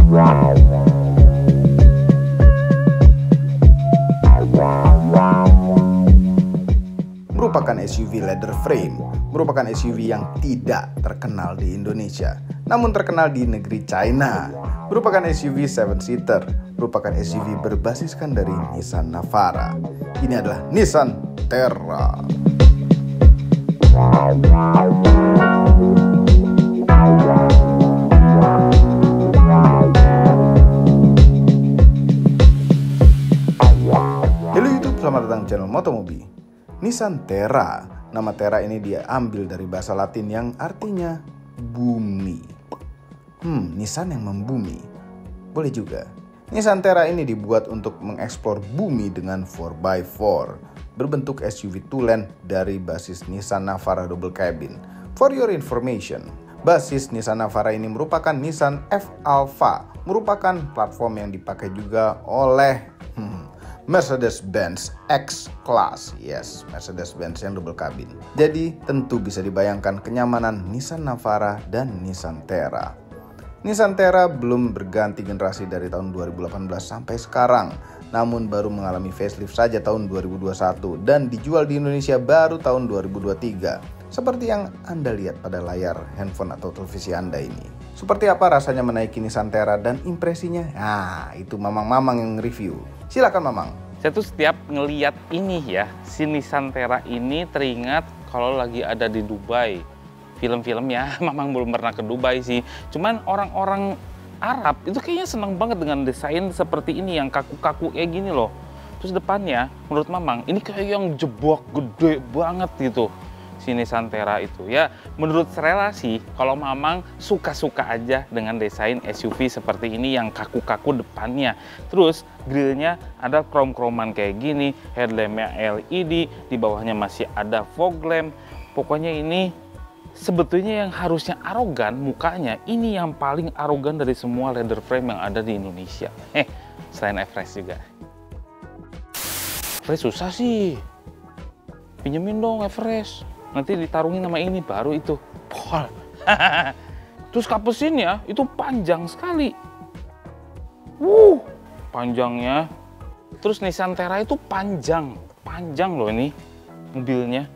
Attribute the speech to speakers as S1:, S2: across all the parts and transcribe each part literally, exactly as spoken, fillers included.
S1: Merupakan S U V leather frame, merupakan S U V yang tidak terkenal di Indonesia, namun terkenal di negeri China. Merupakan S U V seven seater, merupakan S U V berbasiskan dari Nissan Navara. Ini adalah Nissan Terra. Halo YouTube, selamat datang di channel Motomobi. Nissan Terra, nama Terra ini dia ambil dari bahasa Latin yang artinya bumi. Hmm, Nissan yang membumi. Boleh juga. Nissan Terra ini dibuat untuk mengeksplor bumi dengan four by four, berbentuk S U V two-lane dari basis Nissan Navara double cabin. For your information, basis Nissan Navara ini merupakan Nissan F-Alpha, merupakan platform yang dipakai juga oleh hmm, Mercedes-Benz X-Class. Yes, Mercedes-Benz yang double cabin. Jadi tentu bisa dibayangkan kenyamanan Nissan Navara dan Nissan Terra. Nissan Terra belum berganti generasi dari tahun dua ribu delapan belas sampai sekarang, namun baru mengalami facelift saja tahun dua ribu dua puluh satu dan dijual di Indonesia baru tahun dua ribu dua puluh tiga. Seperti yang Anda lihat pada layar handphone atau televisi Anda ini. Seperti apa rasanya menaiki Nissan Terra dan impresinya? Nah, itu Mamang-Mamang yang review. Silakan Mamang.
S2: Saya tuh setiap ngeliat ini ya, si Nissan Terra ini teringat kalau lagi ada di Dubai. Film-film ya, Mamang belum pernah ke Dubai sih. Cuman orang-orang Arab itu kayaknya senang banget dengan desain seperti ini yang kaku-kaku kayak gini loh. Terus depannya, menurut Mamang, ini kayak yang jebok gede banget gitu. Si Nissan Terra itu ya, menurut relasi kalau Mamang suka-suka aja dengan desain S U V seperti ini yang kaku-kaku depannya. Terus grillnya ada krom-kroman kayak gini, headlampnya L E D, di bawahnya masih ada fog lamp. Pokoknya ini sebetulnya yang harusnya arogan mukanya, ini yang paling arogan dari semua leather frame yang ada di Indonesia. Eh, selain Everest juga. Everest susah sih, pinjemin dong Everest. Nanti ditarungin sama ini, baru itu pol. Terus kapusinnya itu panjang sekali. Wuh, panjangnya. Terus Nissan Terra itu panjang, panjang loh ini mobilnya.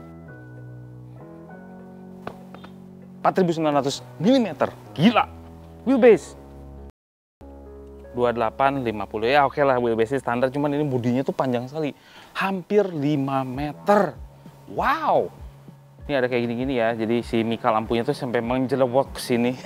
S2: empat ribu sembilan ratus milimeter, gila. Wheelbase dua puluh delapan lima puluh, ya oke lah wheelbase standar, cuman ini bodinya tuh panjang sekali, hampir lima meter. Wow. Ini ada kayak gini-gini ya, jadi si mika lampunya tuh sampai menjelewok ke sini.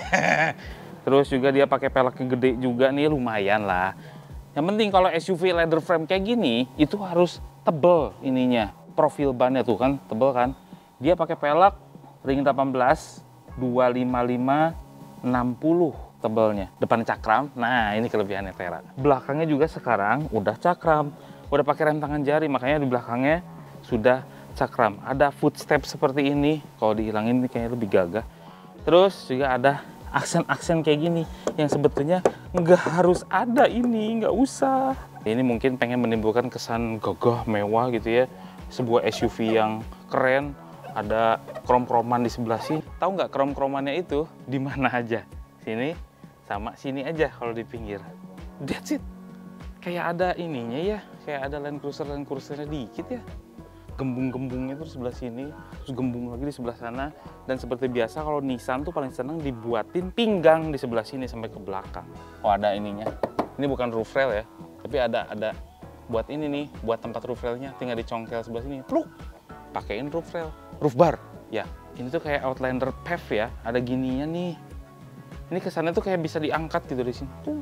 S2: Terus juga dia pakai peleknya gede juga nih, lumayan lah. Yang penting kalau S U V leather frame kayak gini, itu harus tebel ininya. Profil bannya tuh kan, tebel kan. Dia pakai pelek ring delapan belas, dua lima lima, enam puluh tebelnya. Depan cakram, nah ini kelebihannya Terra. Belakangnya juga sekarang udah cakram. Udah pakai rem tangan jari, makanya di belakangnya sudah cakram. Ada footstep seperti ini, kalau dihilangin ini kayaknya lebih gagah. Terus juga ada aksen-aksen kayak gini yang sebetulnya nggak harus ada ini, nggak usah. Ini mungkin pengen menimbulkan kesan gagah, mewah gitu ya. Sebuah S U V yang keren, ada krom-kroman di sebelah sini. Tahu nggak krom-kromannya itu di mana aja? Sini sama sini aja kalau di pinggir. That's it. Kayak ada ininya ya, kayak ada Land Cruiser Land Cruisernya dikit ya. Gembung-gembungnya tuh di sebelah sini, terus gembung lagi di sebelah sana. Dan seperti biasa kalau Nissan tuh paling seneng dibuatin pinggang di sebelah sini sampai ke belakang. Oh ada ininya, ini bukan roof rail ya, tapi ada ada buat ini nih, buat tempat roof railnya, tinggal dicongkel sebelah sini, pluk, pakein roof rail, roof bar. Ya, ini tuh kayak Outlander P E V ya, ada gininya nih. Ini kesannya tuh kayak bisa diangkat gitu di sini. Tuh.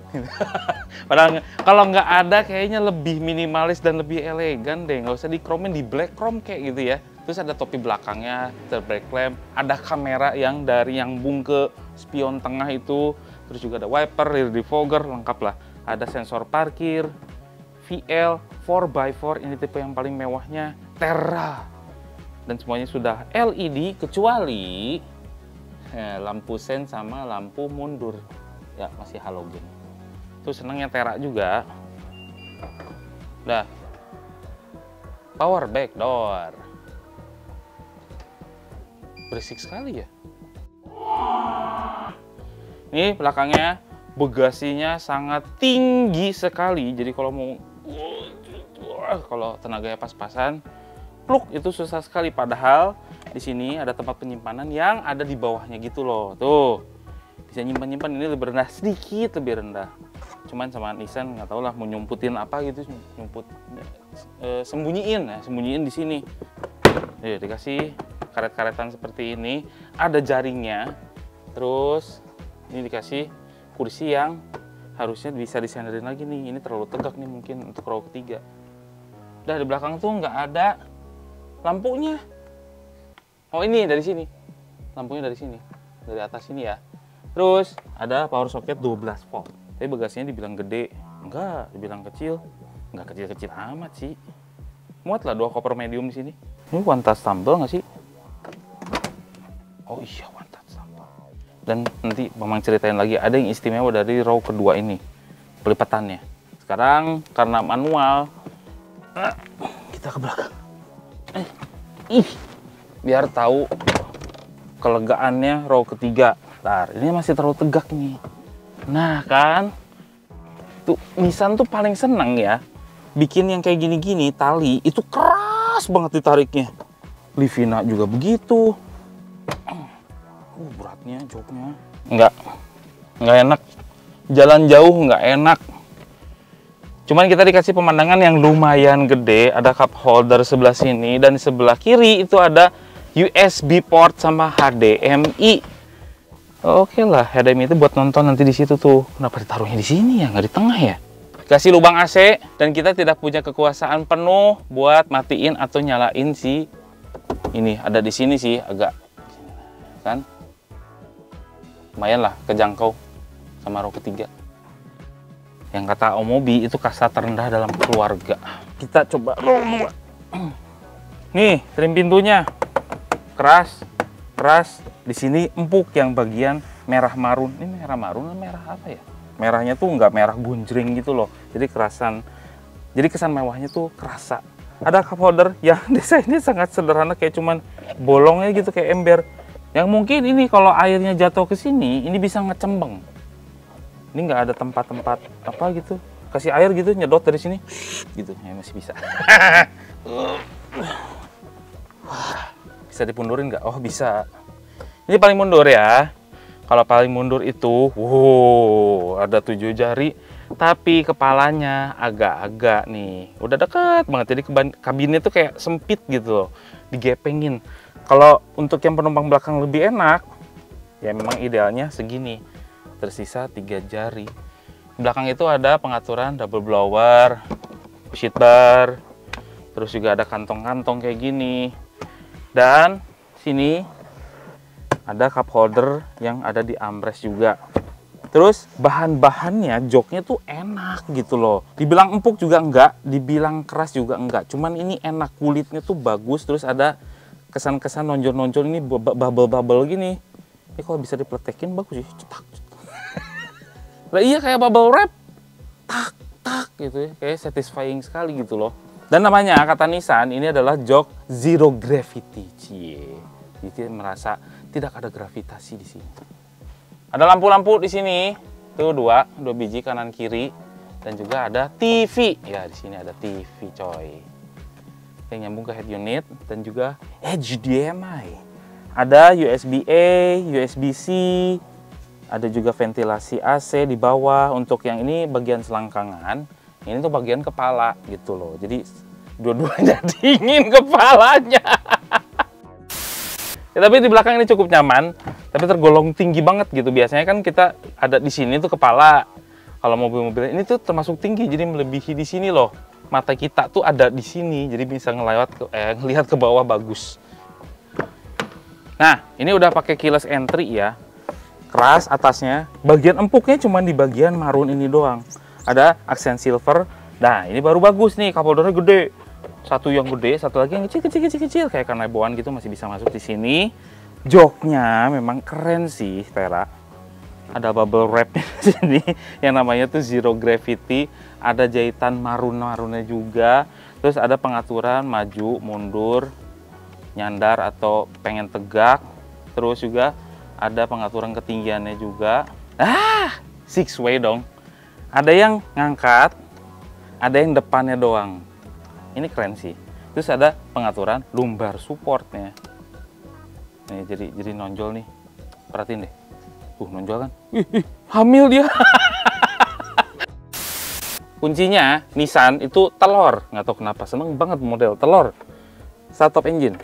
S2: Padahal kalau nggak ada kayaknya lebih minimalis dan lebih elegan deh. Nggak usah di chromein, di black chrome kayak gitu ya. Terus ada topi belakangnya, brake lamp, ada kamera yang dari yang bung ke spion tengah itu. Terus juga ada wiper, rear defogger, lengkap lah. Ada sensor parkir, V L, four by four, ini tipe yang paling mewahnya, Terra. Dan semuanya sudah L E D kecuali eh, lampu sen sama lampu mundur ya masih halogen. Itu senangnya Terra juga. Dah. Power back door. Berisik sekali ya. Ini belakangnya bagasinya sangat tinggi sekali. Jadi kalau mau kalau tenaganya pas-pasan, pluk itu susah sekali. Padahal di sini ada tempat penyimpanan yang ada di bawahnya gitu loh. Tuh bisa nyimpan-nyimpan, ini lebih rendah, sedikit lebih rendah. Cuman sama Nissan nggak tahu lah mau nyumputin apa gitu, nyumput e, sembunyiin ya, sembunyiin di sini. Jadi dikasih karet-karetan seperti ini, ada jaringnya. Terus ini dikasih kursi yang harusnya bisa disandarin lagi nih. Ini terlalu tegak nih mungkin untuk row ketiga. Udah di belakang tuh nggak ada lampunya. Oh ini dari sini, lampunya dari sini, dari atas sini ya. Terus ada power socket dua belas volt. Tapi bagasinya dibilang gede, enggak, dibilang kecil, enggak kecil-kecil amat sih. Muat lah dua koper medium di sini. Ini one touch tumble nggak sih? Oh iya one touch tumble. Dan nanti Mamang ceritain lagi ada yang istimewa dari row kedua ini, pelipatannya. Sekarang karena manual, kita ke belakang. Eh, ih, biar tahu kelegaannya row ketiga. Bentar, ini masih terlalu tegak nih. Nah kan, tuh Nissan tuh paling seneng ya bikin yang kayak gini-gini, tali itu keras banget ditariknya. Livina juga begitu. Uh, beratnya joknya. Enggak, enggak enak. Jalan jauh nggak enak. Cuman kita dikasih pemandangan yang lumayan gede, ada cup holder sebelah sini dan sebelah kiri itu ada U S B port sama H D M I. Oke lah, H D M I itu buat nonton nanti di situ tuh. Kenapa ditaruhnya di sini ya, nggak di tengah ya? Kasih lubang A C dan kita tidak punya kekuasaan penuh buat matiin atau nyalain si ini. Ada di sini sih agak kan, lumayan lah kejangkau sama row ketiga. Yang kata Om Mobi itu kasta terendah dalam keluarga. Kita coba nih trim pintunya keras keras. Di sini empuk yang bagian merah marun. Ini merah marun, merah apa ya? Merahnya tuh nggak merah gunjring gitu loh. Jadi kerasan, jadi kesan mewahnya tuh kerasa. Ada cup holder yang desainnya sangat sederhana, kayak cuman bolongnya gitu kayak ember. Yang mungkin ini kalau airnya jatuh ke sini, ini bisa ngecembeng. Ini nggak ada tempat-tempat apa gitu, kasih air gitu nyedot dari sini gitu ya, masih bisa. Bisa dipundurin nggak? Oh bisa. Ini paling mundur ya. Kalau paling mundur itu wow, ada tujuh jari, tapi kepalanya agak-agak nih udah dekat banget, jadi kabinnya tuh kayak sempit gitu loh, digepengin. Kalau untuk yang penumpang belakang lebih enak ya memang idealnya segini, tersisa tiga jari. Belakang itu ada pengaturan double blower, seat bar, terus juga ada kantong-kantong kayak gini. Dan sini ada cup holder yang ada di armrest juga. Terus bahan-bahannya, joknya tuh enak gitu loh. Dibilang empuk juga enggak, dibilang keras juga enggak. Cuman ini enak, kulitnya tuh bagus. Terus ada kesan-kesan nonjol-nonjol ini bubble-bubble gini. Ini kalau bisa dipletekin bagus sih. Cetak, cetak. Lah iya kayak bubble wrap. Tak, tak gitu ya. Kayak satisfying sekali gitu loh. Dan namanya kata Nissan ini adalah jok zero gravity. Cie. Jadi merasa tidak ada gravitasi di sini. Ada lampu-lampu di sini, tuh dua, dua biji kanan kiri, dan juga ada T V. Ya di sini ada T V coy, yang nyambung ke head unit dan juga H D M I. Ada U S B A, U S B C, ada juga ventilasi A C di bawah. Untuk yang ini bagian selangkangan, ini tuh bagian kepala gitu loh. Jadi dua-duanya dingin kepalanya. Ya, tapi di belakang ini cukup nyaman, tapi tergolong tinggi banget gitu. Biasanya kan kita ada di sini tuh kepala. Kalau mobil-mobil ini tuh termasuk tinggi, jadi melebihi di sini loh. Mata kita tuh ada di sini, jadi bisa ngelewat ke, eh, ngelihat ke bawah bagus. Nah, ini udah pakai keyless entry ya. Keras atasnya, bagian empuknya cuma di bagian marun ini doang. Ada aksen silver. Nah, ini baru bagus nih, cup holdernya gede. Satu yang gede, satu lagi yang kecil, kecil, kecil, kecil, kayak karneboan gitu masih bisa masuk di sini. Joknya memang keren sih, Tera. Ada bubble wrap di sini, yang namanya tuh zero gravity. Ada jahitan marun-marunnya juga. Terus ada pengaturan maju, mundur, nyandar atau pengen tegak. Terus juga ada pengaturan ketinggiannya juga. Ah, six way dong. Ada yang ngangkat, ada yang depannya doang. Ini keren sih. Terus ada pengaturan lumbar supportnya. Nih jadi jadi nonjol nih. Perhatiin deh. Tuh nonjol kan? Ih, ih, hamil dia. Kuncinya Nissan itu telur. Nggak tahu kenapa seneng banget model telur. Start top engine.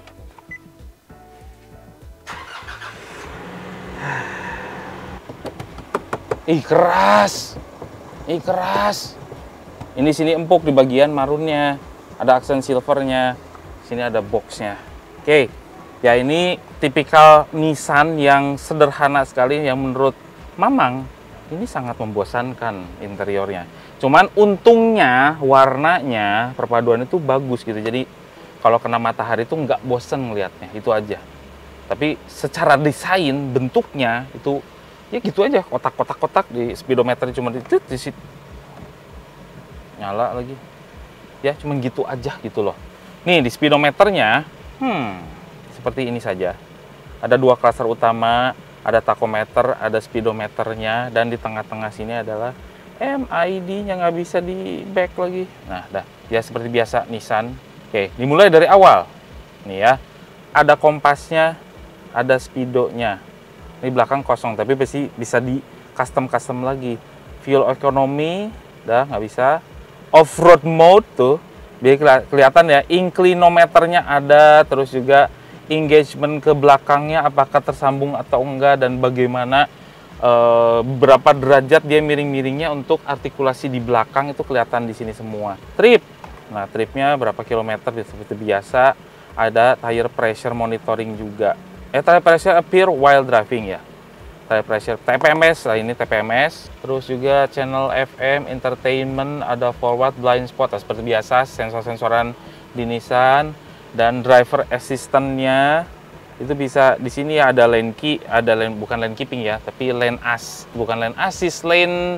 S2: Ih keras. Ih keras. Ini sini empuk di bagian marunnya. Ada aksen silvernya. Sini ada boxnya. Oke. Ya ini tipikal Nissan yang sederhana sekali yang menurut Mamang ini sangat membosankan interiornya. Cuman untungnya warnanya perpaduan itu bagus gitu. Jadi kalau kena matahari itu nggak bosen ngelihatnya, itu aja. Tapi secara desain bentuknya itu ya gitu aja, kotak-kotak-kotak di speedometer cuma di di situ. Nyala lagi. Ya cuman gitu aja gitu loh. Nih di speedometernya, hmm, seperti ini saja. Ada dua klaser utama, ada tachometer, ada speedometernya, dan di tengah-tengah sini adalah M I D-nya nggak bisa di back lagi. Nah, dah, ya seperti biasa Nissan. Oke, dimulai dari awal. Nih ya, ada kompasnya, ada speedonya. Ini belakang kosong, tapi pasti bisa di custom-custom lagi. Fuel economy, dah nggak bisa. Off-road mode tuh, biar kelihatan ya, inclinometernya ada, terus juga engagement ke belakangnya apakah tersambung atau enggak, dan bagaimana e, berapa derajat dia miring-miringnya untuk artikulasi di belakang itu kelihatan di sini semua. Trip, nah tripnya berapa kilometer seperti biasa. Ada tire pressure monitoring juga. Eh tire pressure appear while driving ya. Tire pressure T P M S, nah ini T P M S. Terus juga channel F M, entertainment, ada forward blind spot, nah, seperti biasa sensor-sensoran di Nissan. Dan driver assistant-nya itu bisa di sini ya, ada lane key, ada lane, bukan lane keeping ya, tapi lane as, bukan lane assist, lane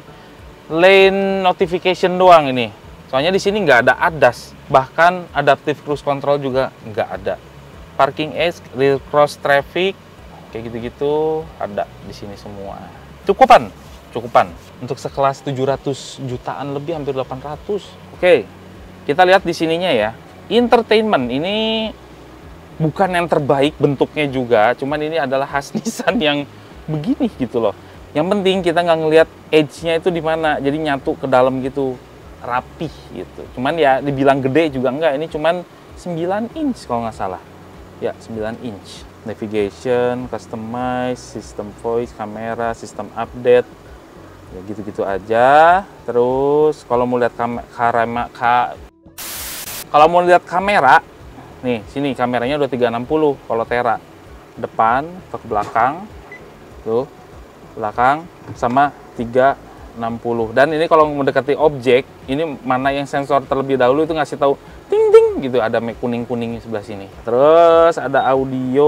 S2: lane notification doang ini. Soalnya di sini nggak ada A D A S, bahkan adaptive cruise control juga nggak ada. Parking aid, rear cross traffic, kayak gitu-gitu ada di sini semua. Cukupan, cukupan untuk sekelas tujuh ratus jutaan lebih, hampir delapan ratus. Oke, kita lihat di sininya ya. Entertainment ini bukan yang terbaik bentuknya juga, cuman ini adalah khas Nissan yang begini gitu loh. Yang penting kita nggak ngelihat edge-nya itu di mana, jadi nyatu ke dalam gitu, rapih gitu. Cuman ya dibilang gede juga enggak, ini cuman sembilan inch kalau nggak salah. Ya, sembilan inch. Navigation, customize, sistem voice, kamera, sistem update. Ya gitu-gitu aja. Terus kalau mau lihat kamera ka Kalau mau lihat kamera, nih sini kameranya udah tiga enam nol kalau Tera. Depan atau ke belakang, tuh belakang sama tiga enam nol. Dan ini kalau mendekati objek, ini mana yang sensor terlebih dahulu itu ngasih tahu ting ting gitu, ada kuning-kuning sebelah sini. Terus ada audio,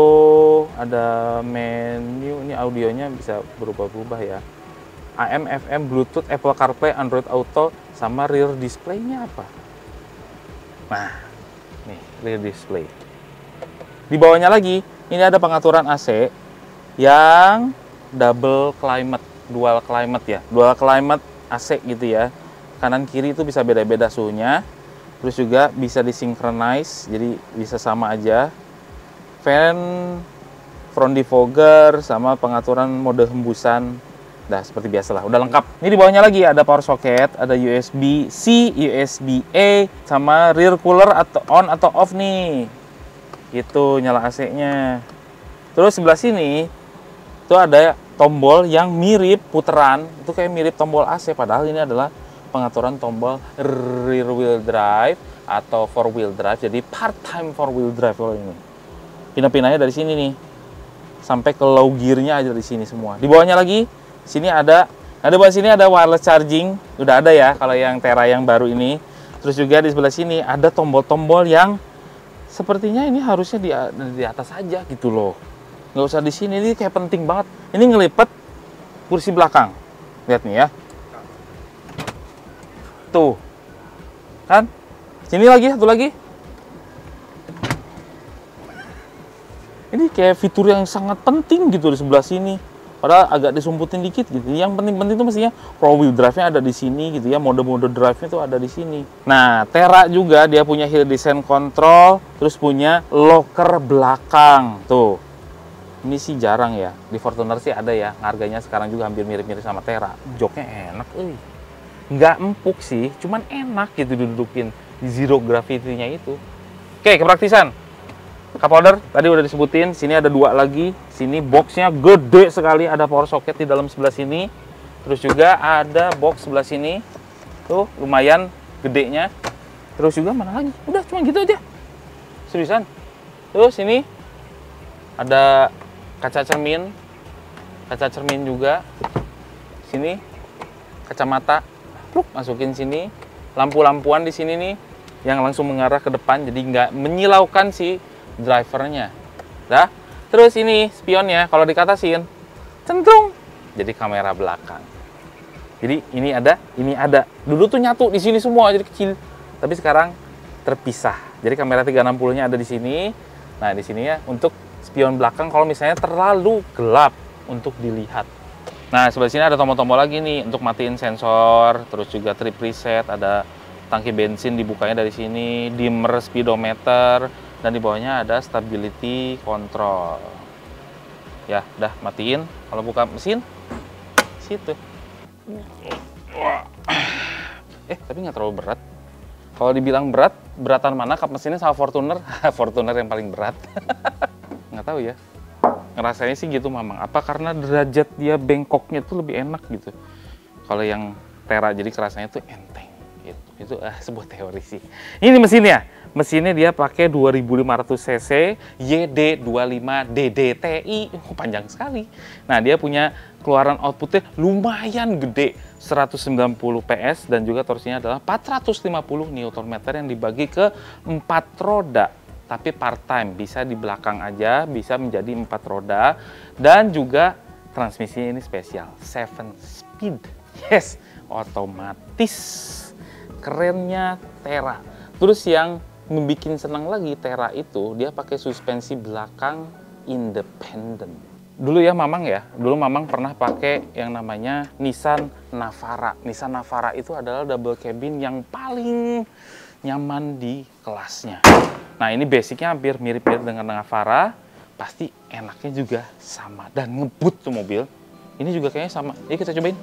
S2: ada menu, ini audionya bisa berubah-ubah ya. A M, F M, Bluetooth, Apple CarPlay, Android Auto, sama rear display-nya apa? Nah, nih rear display. Di bawahnya lagi, ini ada pengaturan A C yang double climate, dual climate ya, dual climate A C gitu ya. Kanan kiri itu bisa beda-beda suhunya. Terus juga bisa disynchronize, jadi bisa sama aja. Fan, front defogger, sama pengaturan mode hembusan. Dah seperti biasalah, udah lengkap. Ini di bawahnya lagi ada power socket, ada U S B C, U S B A, sama rear cooler atau on atau off nih. Itu nyala A C-nya. Terus sebelah sini itu ada tombol yang mirip puteran, itu kayak mirip tombol A C, padahal ini adalah pengaturan tombol rear wheel drive atau four wheel drive. Jadi part time four wheel drive kalau ini. Pindah-pindahnya dari sini nih. Sampai ke low gear-nya aja di sini semua. Di bawahnya lagi sini ada, ada bawah sini ada wireless charging, udah ada ya kalau yang Tera yang baru ini. Terus juga di sebelah sini ada tombol-tombol yang sepertinya ini harusnya di, di atas aja gitu loh, nggak usah di sini. Ini kayak penting banget. Ini ngelipet kursi belakang, lihat nih ya, tuh kan. Sini lagi satu lagi. Ini kayak fitur yang sangat penting gitu di sebelah sini. Padahal agak disumputin dikit gitu. Yang penting-penting itu mestinya four wheel drive-nya ada di sini gitu ya. Mode-mode drive-nya tuh ada di sini. Nah, Terra juga dia punya hill descent control, terus punya locker belakang. Tuh. Ini sih jarang ya. Di Fortuner sih ada ya. Harganya sekarang juga hampir mirip-mirip sama Terra. Joknya enak, euy. Nggak empuk sih, cuman enak gitu didudukin di zero gravity-nya itu. Oke, kepraktisan. Cup holder tadi udah disebutin, sini ada dua lagi. Sini boxnya gede sekali, ada power socket di dalam sebelah sini. Terus juga ada box sebelah sini. Tuh, lumayan gedenya. Terus juga mana lagi? Udah cuma gitu aja. Seriusan. Terus sini ada kaca cermin. Kaca cermin juga. Sini kacamata. Pluk, masukin sini. Lampu-lampuan di sini nih yang langsung mengarah ke depan, jadi nggak menyilaukan si drivernya. Dah. Terus ini spionnya kalau dikatasin centung jadi kamera belakang. Jadi ini ada, ini ada. Dulu tuh nyatu di sini semua jadi kecil. Tapi sekarang terpisah. Jadi kamera tiga enam puluh-nya ada di sini. Nah, di sini ya untuk spion belakang kalau misalnya terlalu gelap untuk dilihat. Nah, sebelah sini ada tombol-tombol lagi nih untuk matiin sensor, terus juga trip reset, ada tangki bensin dibukanya dari sini, dimmer speedometer, dan di bawahnya ada stability control. Ya, udah matiin. Kalau buka mesin, situ. Eh, tapi nggak terlalu berat. Kalau dibilang berat, beratan mana kap mesinnya sama Fortuner? Fortuner yang paling berat. Nggak tahu ya. Ngerasanya sih gitu, Mamang. Apa karena derajat dia bengkoknya tuh lebih enak gitu. Kalau yang Terra jadi kerasanya tuh enteng. Itu uh, sebuah teori sih. Ini mesinnya. Mesinnya dia pakai dua ribu lima ratus cc Y D dua puluh lima D D T I. Oh, panjang sekali. Nah, dia punya keluaran outputnya lumayan gede. seratus sembilan puluh P S dan juga torsinya adalah empat ratus lima puluh newton meter yang dibagi ke empat roda. Tapi part time, bisa di belakang aja, bisa menjadi empat roda. Dan juga transmisinya ini spesial, seven speed. Yes, otomatis. Kerennya Terra. Terus yang membuat senang lagi Terra itu, dia pakai suspensi belakang independen. Dulu ya Mamang ya, dulu Mamang pernah pakai yang namanya Nissan Navara. Nissan Navara itu adalah double cabin yang paling nyaman di kelasnya. Nah, ini basicnya hampir mirip-mirip dengan Navara, pasti enaknya juga sama dan ngebut tuh mobil. Ini juga kayaknya sama. Yuk kita cobain.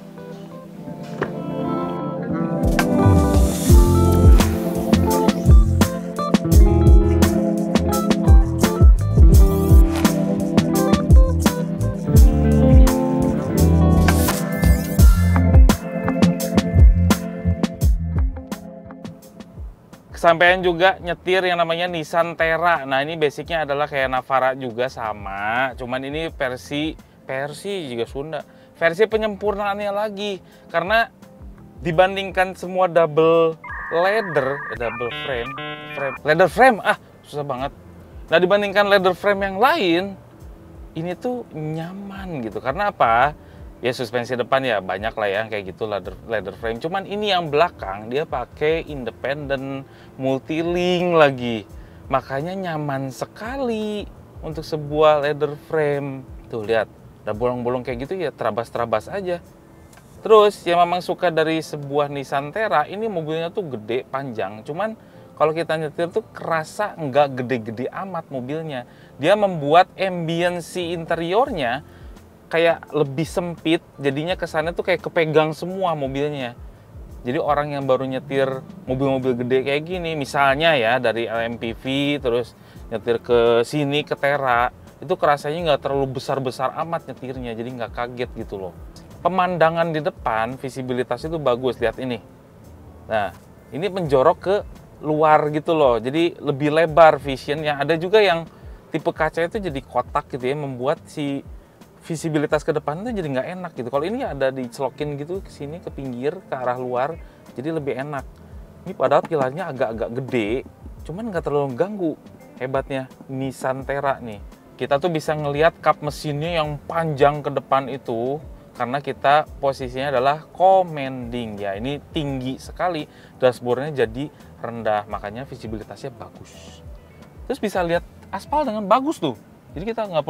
S2: Kesampaian juga nyetir yang namanya Nissan Terra. Nah, ini basicnya adalah kayak Navara juga sama. Cuman ini versi, versi juga Sunda. Versi penyempurnaannya lagi. Karena dibandingkan semua double leather, eh, double frame, frame, leather frame, ah susah banget. Nah, dibandingkan leather frame yang lain, ini tuh nyaman gitu. Karena apa? Ya suspensi depan ya banyak lah ya kayak gitu leather, leather frame. Cuman ini yang belakang dia pakai independent multi-link lagi. Makanya nyaman sekali untuk sebuah leather frame. Tuh lihat, ada bolong-bolong kayak gitu ya terabas-terabas aja. Terus yang memang suka dari sebuah Nissan Terra, ini mobilnya tuh gede, panjang. Cuman kalau kita nyetir tuh kerasa nggak gede-gede amat mobilnya. Dia membuat ambience interiornya kayak lebih sempit, jadinya kesannya tuh kayak kepegang semua mobilnya. Jadi orang yang baru nyetir mobil-mobil gede kayak gini, misalnya ya dari L M P V terus nyetir ke sini ke Terra, itu kerasanya nggak terlalu besar-besar amat nyetirnya, jadi nggak kaget gitu loh. Pemandangan di depan, visibilitas itu bagus, lihat ini. Nah, ini menjorok ke luar gitu loh, jadi lebih lebar visionnya. Ada juga yang tipe kaca itu jadi kotak gitu ya, membuat si visibilitas ke depan itu jadi nggak enak gitu. Kalau ini ada dicelokin gitu ke sini, ke pinggir, ke arah luar, jadi lebih enak. Ini padahal pilarnya agak-agak gede, cuman nggak terlalu ganggu. Hebatnya Nissan Terra nih. Kita tuh bisa ngelihat kap mesinnya yang panjang ke depan itu, karena kita posisinya adalah commanding ya. Ini tinggi sekali, dashboardnya jadi rendah, makanya visibilitasnya bagus. Terus bisa lihat aspal dengan bagus tuh. Jadi kita nggak perlu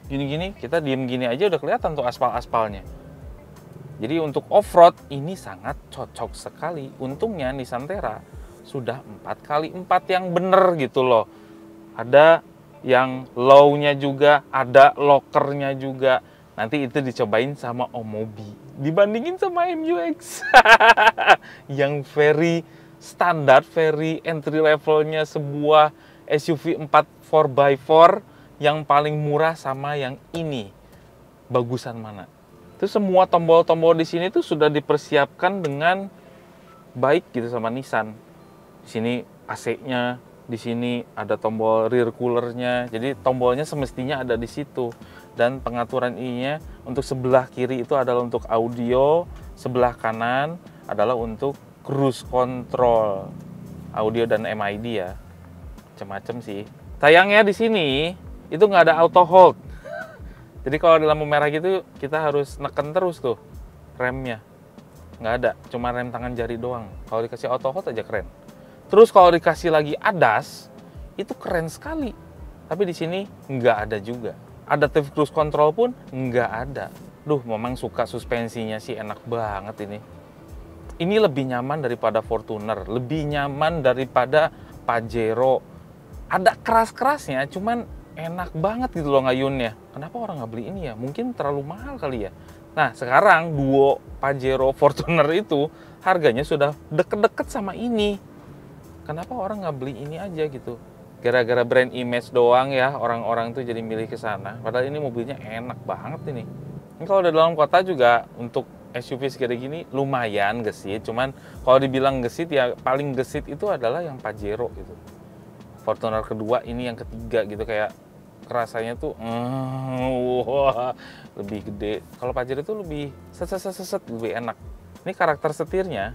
S2: Gini-gini, kita diem gini aja udah kelihatan tuh aspal-aspalnya. Jadi untuk off-road ini sangat cocok sekali. Untungnya Nissan Terra sudah empat kali empat yang bener gitu loh. Ada yang low-nya juga, ada locker-nya juga. Nanti itu dicobain sama Omobi. Dibandingin sama M U X. Yang very standar, very entry levelnya sebuah S U V empat by four yang paling murah sama yang ini. Bagusan mana? Itu semua tombol-tombol di sini tuh sudah dipersiapkan dengan baik gitu sama Nissan. Di sini A C-nya, di sini ada tombol rear cooler-nya. Jadi tombolnya semestinya ada di situ. Dan pengaturan ininya untuk sebelah kiri itu adalah untuk audio, sebelah kanan adalah untuk cruise control, audio dan M I D ya, macam-macam sih. Sayangnya di sini itu nggak ada auto hold. Jadi kalau di lampu merah gitu kita harus neken terus tuh remnya, nggak ada, cuma rem tangan jari doang. Kalau dikasih auto hold aja keren. Terus kalau dikasih lagi A D A S itu keren sekali, tapi di sini nggak ada juga. Adaptive cruise control pun nggak ada. Duh, memang suka suspensinya sih, enak banget ini. Ini lebih nyaman daripada Fortuner, lebih nyaman daripada Pajero. Ada keras-kerasnya, cuman enak banget gitu loh ngayunnya. Kenapa orang nggak beli ini ya? Mungkin terlalu mahal kali ya. Nah, sekarang duo Pajero Fortuner itu harganya sudah deket-deket sama ini. Kenapa orang nggak beli ini aja gitu? Gara-gara brand image doang ya, orang-orang tuh jadi milih ke sana. Padahal ini mobilnya enak banget ini. Ini kalau udah dalam kota juga untuk S U V segede gini lumayan gesit. Cuman kalau dibilang gesit ya paling gesit itu adalah yang Pajero gitu. Fortuner kedua, ini yang ketiga gitu, kayak kerasanya tuh mm, wah, lebih gede. Kalau Pajero itu lebih set-set-set lebih enak. Ini karakter setirnya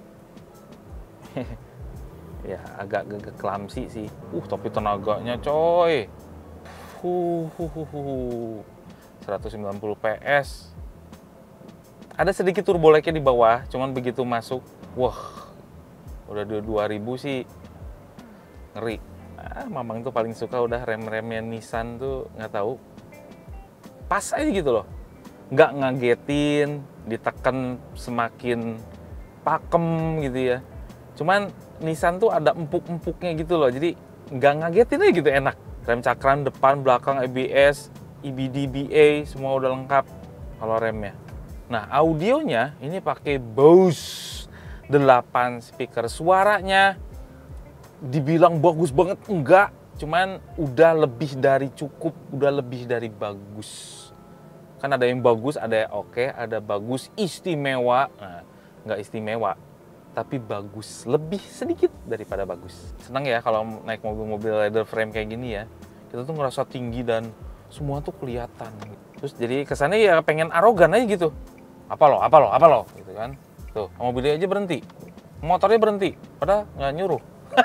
S2: ya agak agak clumsy sih. Uh, tapi tenaganya coy. Huh, huh, huh, huh. seratus sembilan puluh P S. Ada sedikit turbo lag-nya di bawah, cuman begitu masuk, wah, udah dua ribu sih ngeri. Ah, Mamang tuh paling suka udah rem-remnya Nissan tuh nggak tahu. Pas aja gitu loh. Nggak ngagetin, ditekan semakin pakem gitu ya. Cuman Nissan tuh ada empuk-empuknya gitu loh, jadi nggak ngagetin aja gitu, enak. Rem cakram depan, belakang A B S, E B D, B A, semua udah lengkap kalau remnya. Nah, audionya ini pakai Bose delapan speaker. Suaranya dibilang bagus banget, enggak. Cuman udah lebih dari cukup, udah lebih dari bagus. Kan ada yang bagus, ada yang oke, ada bagus istimewa. Nah, nggak istimewa, tapi bagus, lebih sedikit daripada bagus. Senang ya kalau naik mobil-mobil leather frame kayak gini ya, kita tuh ngerasa tinggi dan semua tuh kelihatan. Terus jadi kesannya ya pengen arogan aja gitu. Apa lo, apa lo, apa lo, gitu kan. Tuh, mobilnya aja berhenti, motornya berhenti, padahal nggak nyuruh.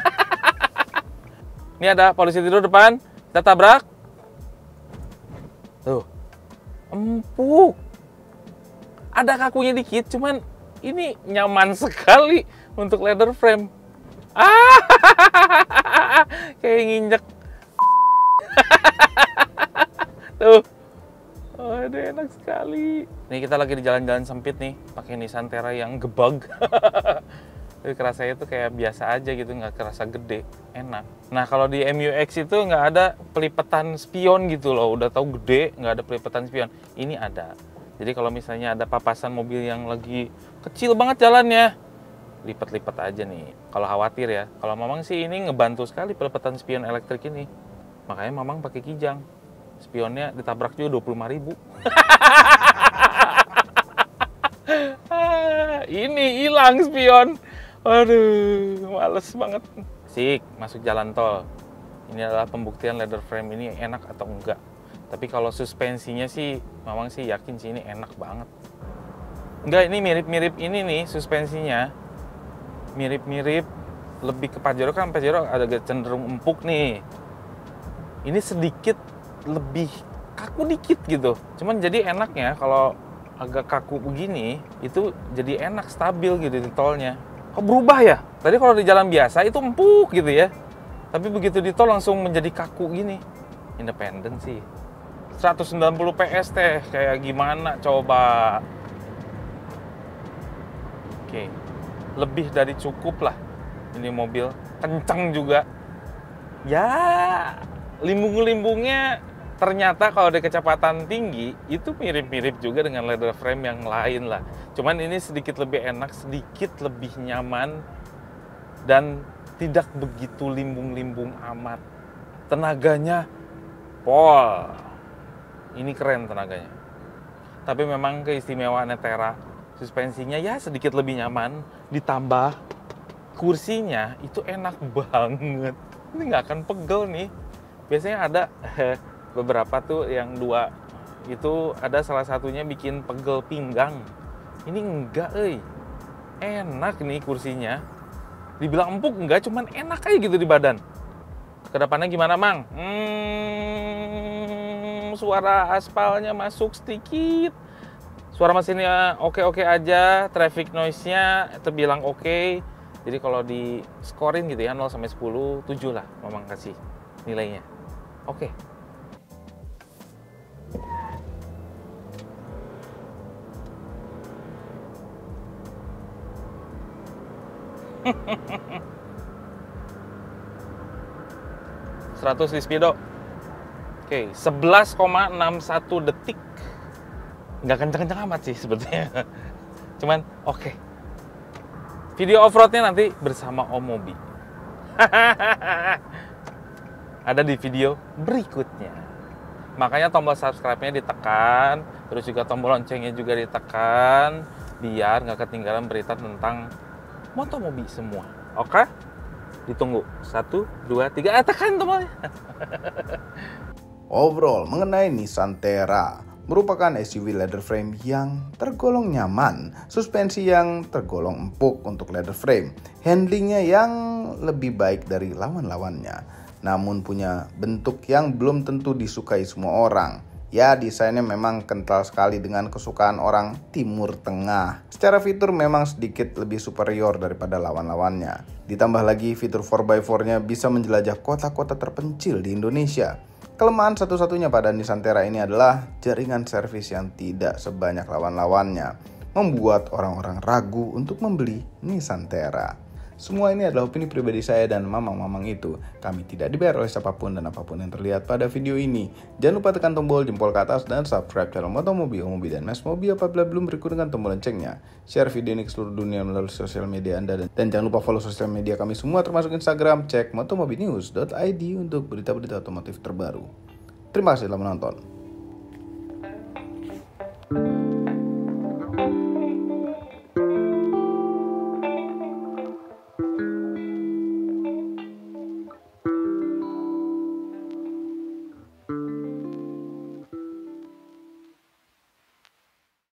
S2: Ini ada polisi tidur depan, kita tabrak. Tuh, empuk. Ada kakunya dikit, cuman ini nyaman sekali untuk leather frame. Ah, kayak nginjek. Tuh, oh, ini enak sekali. Nih kita lagi di jalan-jalan sempit nih, pakai Nissan Terra yang gebag. Tapi kerasanya tuh kayak biasa aja gitu, nggak kerasa gede, enak. Nah kalau di M U X itu nggak ada pelipetan spion gitu loh, udah tahu gede, nggak ada pelipetan spion. Ini ada. Jadi kalau misalnya ada papasan mobil yang lagi kecil banget jalannya, lipat-lipat aja nih. Kalau khawatir ya, kalau Mamang sih ini ngebantu sekali pelipetan spion elektrik ini. Makanya Mamang pakai Kijang. Spionnya ditabrak juga dua puluh lima ribu. Ini hilang spion. Aduh, males banget. Sik, masuk jalan tol. Ini adalah pembuktian leather frame ini enak atau enggak. Tapi kalau suspensinya sih, Mamang sih yakin sih ini enak banget. Enggak, ini mirip-mirip ini nih suspensinya. Mirip-mirip, lebih ke Pajero, kan Pajero agak cenderung empuk nih. Ini sedikit lebih kaku dikit gitu. Cuman jadi enaknya kalau agak kaku begini, itu jadi enak, stabil gitu di tolnya. Kok berubah ya? Tadi kalau di jalan biasa itu empuk gitu ya. Tapi begitu di tol langsung menjadi kaku gini. Independen sih. seratus sembilan puluh P S teh kayak gimana coba. Oke, lebih dari cukup lah ini mobil, kencang juga ya. Limbung-limbungnya ternyata kalau ada kecepatan tinggi itu mirip-mirip juga dengan leather frame yang lain lah. Cuman ini sedikit lebih enak, sedikit lebih nyaman, dan tidak begitu limbung-limbung amat. Tenaganya pol, ini keren tenaganya. Tapi memang keistimewaan Netera, suspensinya ya sedikit lebih nyaman, ditambah kursinya itu enak banget. Ini nggak akan pegel nih. Biasanya ada beberapa tuh yang dua itu ada salah satunya bikin pegel pinggang. Ini enggak, euy. Enak nih kursinya. Dibilang empuk enggak, cuman enak aja gitu di badan. Kedepannya gimana, Mang? Hmm, suara aspalnya masuk sedikit. Suara mesinnya oke-oke aja, traffic noise-nya terbilang oke. Jadi kalau di scoring gitu ya, nol sampai sepuluh, tujuh lah Mamang kasih nilainya. Oke. seratus di speedo. Oke, sebelas koma enam satu detik. Nggak kenceng-kenceng amat sih sebetulnya. Cuman oke. Okay. Video off-roadnya nanti bersama Om Mobi. Ada di video berikutnya. Makanya tombol subscribe-nya ditekan, terus juga tombol loncengnya juga ditekan, biar nggak ketinggalan berita tentang Moto Mobi semua. Oke? Ditunggu. Satu, dua, tiga, eh, tekan tombolnya.
S1: Overall, mengenai Nissan Terra, merupakan S U V leather frame yang tergolong nyaman, suspensi yang tergolong empuk untuk leather frame, handlingnya yang lebih baik dari lawan-lawannya, namun punya bentuk yang belum tentu disukai semua orang. Ya, desainnya memang kental sekali dengan kesukaan orang Timur Tengah. Secara fitur memang sedikit lebih superior daripada lawan-lawannya. Ditambah lagi fitur four by four-nya bisa menjelajah kota-kota terpencil di Indonesia. Kelemahan satu-satunya pada Nissan Terra ini adalah jaringan servis yang tidak sebanyak lawan-lawannya, membuat orang-orang ragu untuk membeli Nissan Terra. Semua ini adalah opini pribadi saya dan mamang-mamang itu. Kami tidak dibayar oleh siapapun dan apapun yang terlihat pada video ini. Jangan lupa tekan tombol jempol ke atas dan subscribe channel Moto Mobi, Om Mobi, dan Mas Mobi apabila belum berikut dengan tombol loncengnya. Share video ini ke seluruh dunia melalui sosial media Anda. Dan, dan jangan lupa follow sosial media kami semua termasuk Instagram, cek motomobinews dot i d untuk berita-berita otomotif terbaru. Terima kasih telah menonton.